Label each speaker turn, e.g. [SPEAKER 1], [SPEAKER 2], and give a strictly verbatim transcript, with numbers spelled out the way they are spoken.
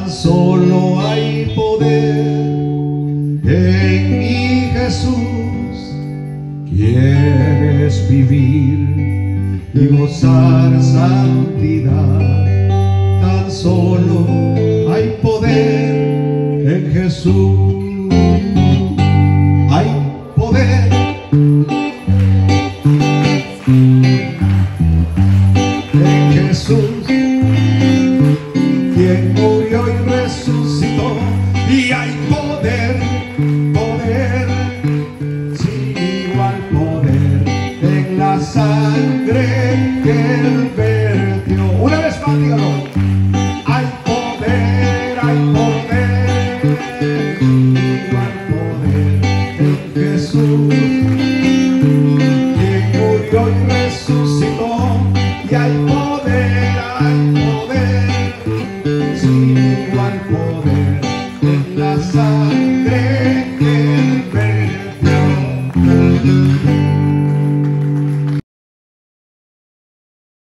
[SPEAKER 1] Tan solo hay poder en mi Jesús. ¿Quieres vivir y gozar santidad? Tan solo hay poder en Jesús. Hay poder en Jesús, quien murió y resucitó. Y hay poder, poder, sin igual poder en la sangre que Él vertió. Una vez más, dígalo. Hay poder, hay poder, igual poder en Jesús, quien murió y resucitó. Y hay poder, hay poder, sin